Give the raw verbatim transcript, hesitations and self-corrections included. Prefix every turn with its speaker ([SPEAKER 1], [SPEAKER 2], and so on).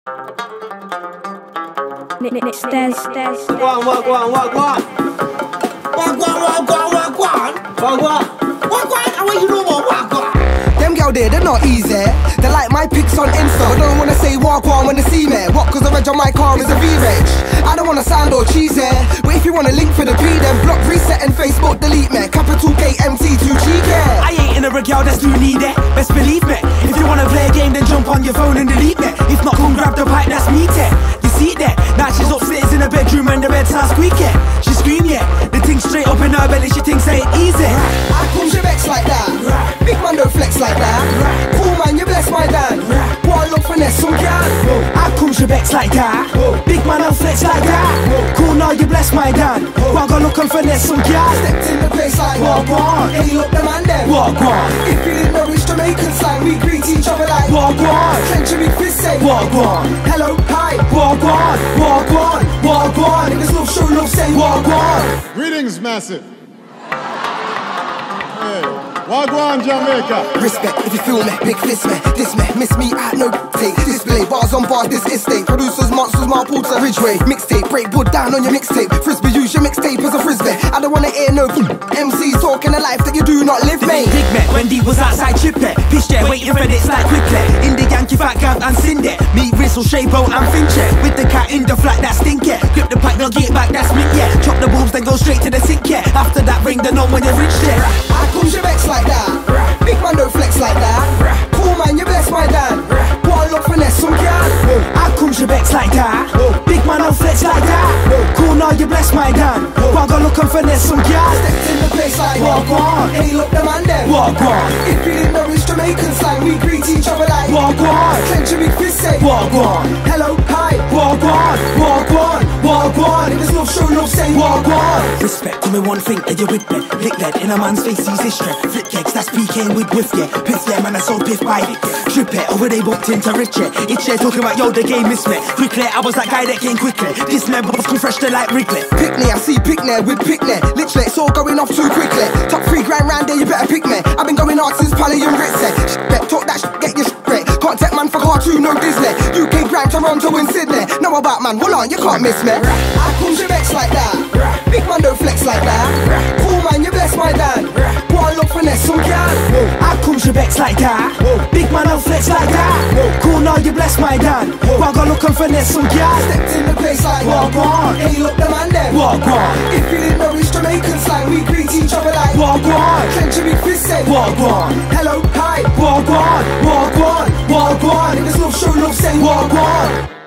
[SPEAKER 1] Stairs, stairs.
[SPEAKER 2] Wagwan, wagwan, wagwan. Wagwan, wagwan, wagwan. Wagwan. Wagwan, and what you know about wagwan?
[SPEAKER 3] Them gal there, they're not easy. They like my pics on Insta, but don't wanna say wagwan when they see me. What? Cause the reg on my car is a V-Reg. I don't wanna sound all cheesy, but if you wanna link for the P, then block, reset and Facebook delete me. Capital K M T too cheeky.
[SPEAKER 4] I ain't in a gal that's too needy, best believe me. If you wanna play a game, then jump on your phone and delete me. If not, come grab the pipe, that's me tech. You see there? Now she's upstairs in the bedroom and the bed sounds squeaky. She scream, yeah, the thing straight up in her belly, she thinks ain't easy.
[SPEAKER 3] I come to vex like that. Big man don't flex like that. Cool man, you bless my dad. What look finesse some gal.
[SPEAKER 4] I come to vex like that. Big man don't flex like that. Cool now you bless my dad. Well, go look and finesse some gal.
[SPEAKER 3] Stepped in the place like
[SPEAKER 4] walk on.
[SPEAKER 3] Hey, look the man there.
[SPEAKER 4] Walk on.
[SPEAKER 3] If you didn't know it's Jamaican slang, we greet each other like
[SPEAKER 4] walk on.
[SPEAKER 3] Clench your big fist say
[SPEAKER 4] walk on.
[SPEAKER 3] Hello, hi.
[SPEAKER 4] Walk on. Walk on. Walk on.
[SPEAKER 3] Niggas love show, love say walk on.
[SPEAKER 5] Greetings, massive. Hey, wagwan, Jamaica.
[SPEAKER 3] Respect if you feel me, big fist me, diss me, miss me at no take. Display bars on bars, this estate. Producers, monsters, Mark Porter, Ridgeway. Mixtape, break wood down on your mixtape. Frisbee, use your mixtape as a frisbee. I don't wanna hear no M Cs talking a life that you do not live, mate.
[SPEAKER 4] Big man, Wendy was outside Chippet. Pitch there, waiting for this like quickly. In the Yankee fat gab and Cindy. Meet Rizzle, Shabo and Fincher. With the cat in the flat, that's stinky. Grip the pack, now get back, that's me, yeah. Chop the boobs, then go straight to the sink, yeah. After that, ring the know when you're rich there.
[SPEAKER 3] I come to vex like that. Big man don't flex like that. Cool man, you bless my dad. What look finesse some gal.
[SPEAKER 4] I come to vex like that. Big man don't flex like that. Cool now you bless my dad. Well, go look and finesse some gal.
[SPEAKER 3] Stepped in the place like
[SPEAKER 4] walk on.
[SPEAKER 3] Hey, look the man there.
[SPEAKER 4] Walk on.
[SPEAKER 3] If you didn't know it's Jamaican slang, we greet each other like
[SPEAKER 4] walk on.
[SPEAKER 3] Clench your big fist say
[SPEAKER 4] walk on.
[SPEAKER 3] Hello, hi.
[SPEAKER 4] Walk on. Walk on. Walk on.
[SPEAKER 3] Niggas love show, love say walk on.
[SPEAKER 4] Respect to me one thing, are you with me? Lick that in a man's face, he's history. Flip kicks, that's P K with whiff, yeah. Piff, yeah, man, I sold piff by it. Trip it, over they booked into Richard. It's yeah, talking about yo, the game missed me. Quickly, I was that guy that came quickly. This man was come fresh to like Wrigley.
[SPEAKER 3] Pickney, I see Pickney with Pickney. Literally, it's all going off too quickly. Top three grand round there, you better pick me. I've been going hard since Pally and Ritzy. Shit, talk that shit, get your shit right. Contact man for cartoon, no Disney. U K Grand, Toronto and Sydney. Know about man, hold on, you can't miss me. I come to vex like that. Big man don't flex like that. Cool man, you bless my dad. What look finesse some gal.
[SPEAKER 4] I come to vex like that. Big man don't flex like that. Cool now you bless my dad. Well, go look and finesse some gal.
[SPEAKER 3] Stepped in the place like
[SPEAKER 4] walk on.
[SPEAKER 3] Hey, look the man there.
[SPEAKER 4] Walk on.
[SPEAKER 3] If you didn't know it's Jamaican slang, we greet each other like
[SPEAKER 4] walk on.
[SPEAKER 3] Clench your big fist say
[SPEAKER 4] walk on.
[SPEAKER 3] Hello, hi.
[SPEAKER 4] Walk on. Walk on. Walk on.
[SPEAKER 3] Niggas love show, love say
[SPEAKER 4] walk on.